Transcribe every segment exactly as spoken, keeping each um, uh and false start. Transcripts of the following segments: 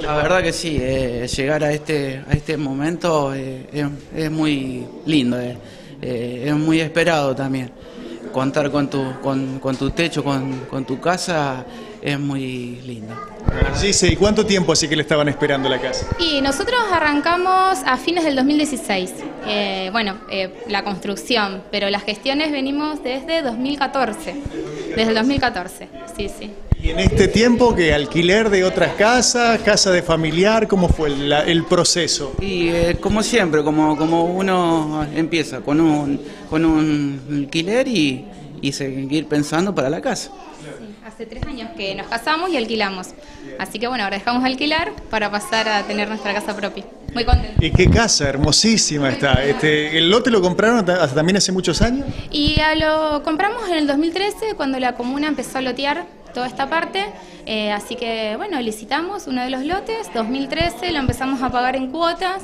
La verdad que sí, eh, llegar a este, a este momento eh, es, es muy lindo, eh, eh, es muy esperado también. Contar con tu, con, con tu techo, con, con tu casa, es muy lindo. Sí, sí. ¿Y cuánto tiempo así que le estaban esperando la casa? Y nosotros arrancamos a fines del dos mil dieciséis, eh, bueno, eh, la construcción, pero las gestiones venimos desde dos mil catorce, desde el dos mil catorce, sí, sí. Y en este tiempo, ¿qué? ¿Alquiler de otras casas, casa de familiar? ¿Cómo fue el, la- el proceso? Y eh, como siempre, como, como uno empieza con un, con un alquiler y, y seguir pensando para la casa. Sí, hace tres años que nos casamos y alquilamos, así que bueno, ahora dejamos de alquilar para pasar a tener nuestra casa propia. Muy contenta. ¿Y qué casa? Hermosísima está. Este, ¿el lote lo compraron ta- hasta también hace muchos años? Y a lo compramos en el dos mil trece cuando la comuna empezó a lotear toda esta parte, eh, así que bueno, licitamos uno de los lotes, dos mil trece lo empezamos a pagar en cuotas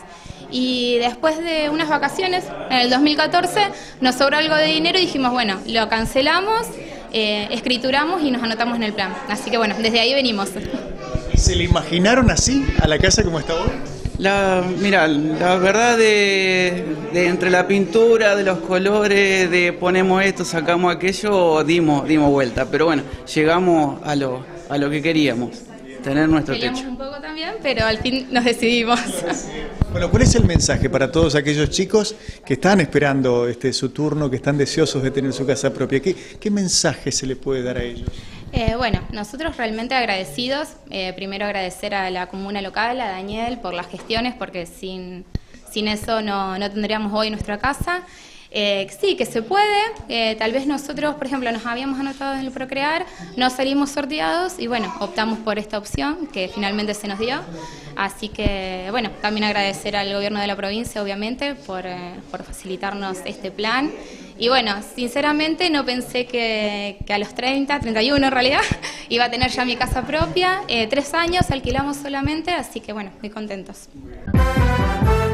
y después de unas vacaciones, en el dos mil catorce, nos sobró algo de dinero y dijimos, bueno, lo cancelamos, eh, escrituramos y nos anotamos en el plan. Así que bueno, desde ahí venimos. ¿Y se le imaginaron así a la casa como está hoy? La, mira, la verdad de, de entre la pintura, de los colores, de ponemos esto, sacamos aquello, dimos, dimos vuelta. Pero bueno, llegamos a lo, a lo que queríamos, tener nuestro Peleamos techo. un poco también, pero al fin nos decidimos. Bueno, ¿cuál es el mensaje para todos aquellos chicos que están esperando este, su turno, que están deseosos de tener su casa propia? ¿Qué, qué mensaje se le puede dar a ellos? Eh, bueno, nosotros realmente agradecidos, eh, primero agradecer a la comuna local, a Daniel, por las gestiones, porque sin, sin eso no, no tendríamos hoy nuestra casa. Eh, sí, que se puede, eh, tal vez nosotros, por ejemplo, nos habíamos anotado en el Procrear, no salimos sorteados y bueno, optamos por esta opción que finalmente se nos dio. Así que, bueno, también agradecer al gobierno de la provincia, obviamente, por, eh, por facilitarnos este plan. Y bueno, sinceramente no pensé que, que a los treinta, treinta y uno en realidad, iba a tener ya mi casa propia. Eh, tres años alquilamos solamente, así que bueno, muy contentos.